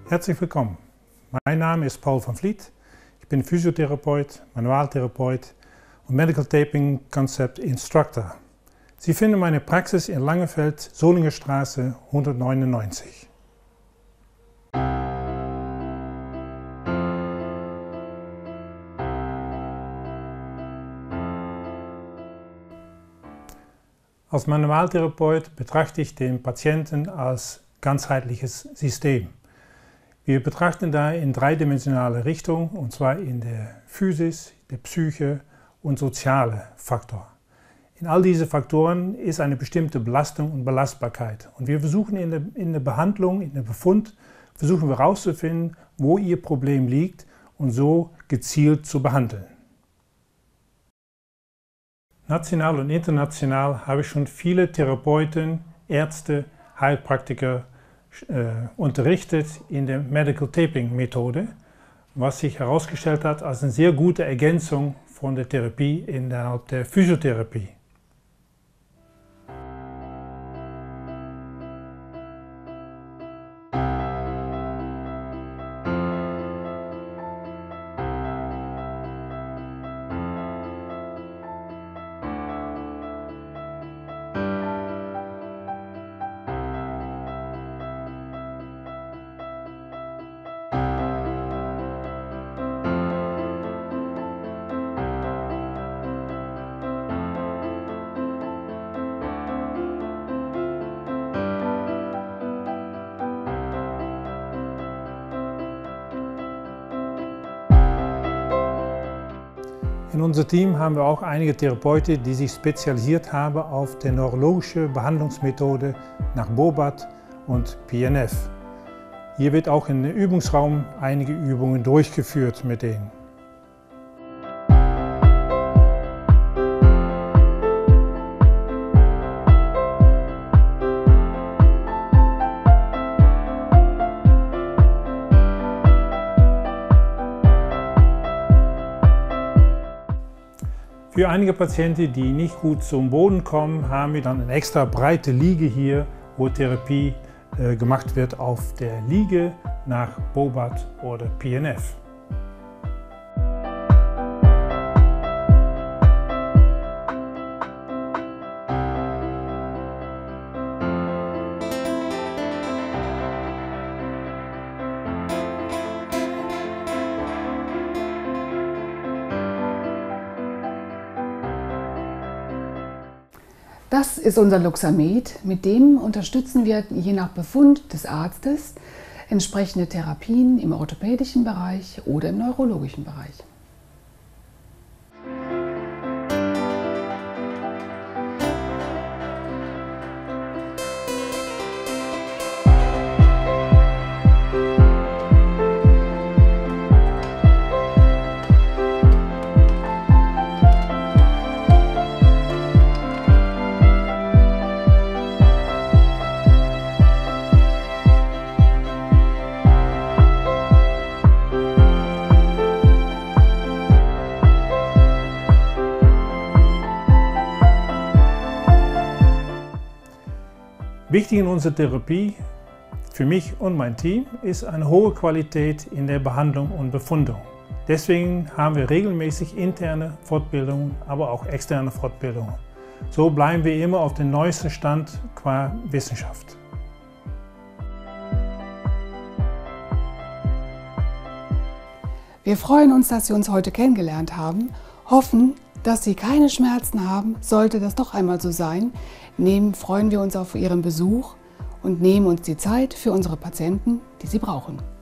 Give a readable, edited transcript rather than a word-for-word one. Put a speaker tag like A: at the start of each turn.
A: Herzlich willkommen. Mein Name ist Paul van Vliet. Ich bin Physiotherapeut, Manualtherapeut und Medical Taping Concept Instructor. Sie finden meine Praxis in Langefeld, Solingerstraße 199. Als Manualtherapeut betrachte ich den Patienten als ganzheitliches System. Wir betrachten da in dreidimensionale Richtung, und zwar in der Physis, der Psyche und soziale Faktor. In all diese Faktoren ist eine bestimmte Belastung und Belastbarkeit. Und wir versuchen in der Behandlung, in der Befund, versuchen wir herauszufinden, wo Ihr Problem liegt und so gezielt zu behandeln. National und international habe ich schon viele Therapeuten, Ärzte, Heilpraktiker unterrichtet in der Medical Taping Methode, was sich herausgestellt hat als eine sehr gute Ergänzung von der Therapie innerhalb der Physiotherapie. In unserem Team haben wir auch einige Therapeuten, die sich spezialisiert haben auf die neurologische Behandlungsmethode nach Bobath und PNF. Hier wird auch in dem Übungsraum einige Übungen durchgeführt mit denen. Für einige Patienten, die nicht gut zum Boden kommen, haben wir dann eine extra breite Liege hier, wo Therapie gemacht wird auf der Liege nach Bobath oder PNF.
B: Das ist unser Luxamed, mit dem unterstützen wir je nach Befund des Arztes entsprechende Therapien im orthopädischen Bereich oder im neurologischen Bereich.
A: Wichtig in unserer Therapie, für mich und mein Team, ist eine hohe Qualität in der Behandlung und Befundung. Deswegen haben wir regelmäßig interne Fortbildungen, aber auch externe Fortbildungen. So bleiben wir immer auf dem neuesten Stand qua Wissenschaft.
B: Wir freuen uns, dass Sie uns heute kennengelernt haben, hoffen, dass Sie keine Schmerzen haben. Sollte das doch einmal so sein, freuen wir uns auf Ihren Besuch und nehmen uns die Zeit für unsere Patienten, die Sie brauchen.